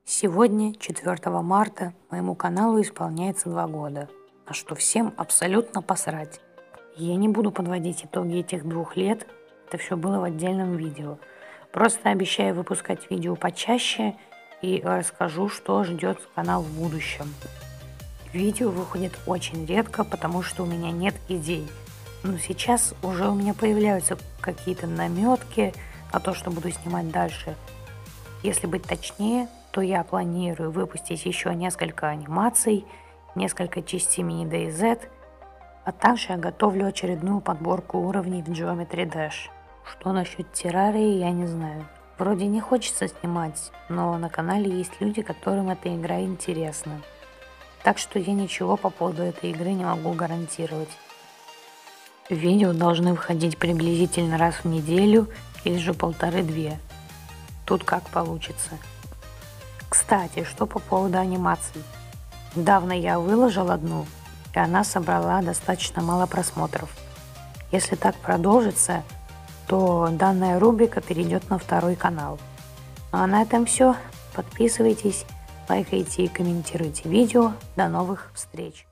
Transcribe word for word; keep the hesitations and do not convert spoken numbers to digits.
Сегодня, четвёртого марта, моему каналу исполняется два года, на что всем абсолютно посрать. Я не буду подводить итоги этих двух лет, это все было в отдельном видео. Просто обещаю выпускать видео почаще и расскажу, что ждет канал в будущем. Видео выходит очень редко, потому что у меня нет идей. Но сейчас уже у меня появляются какие-то наметки на то, что буду снимать дальше. Если быть точнее, то я планирую выпустить еще несколько анимаций, несколько частей мини ди ай зет, а также я готовлю очередную подборку уровней в Geometry Dash. Что насчет террарии, я не знаю. Вроде не хочется снимать, но на канале есть люди, которым эта игра интересна. Так что я ничего по поводу этой игры не могу гарантировать. Видео должны выходить приблизительно раз в неделю или же полторы-две. Тут как получится. Кстати, что по поводу анимаций. Недавно я выложил одну, и она собрала достаточно мало просмотров. Если так продолжится, то данная рубрика перейдет на второй канал. Ну а на этом все. Подписывайтесь, лайкайте и комментируйте видео. До новых встреч!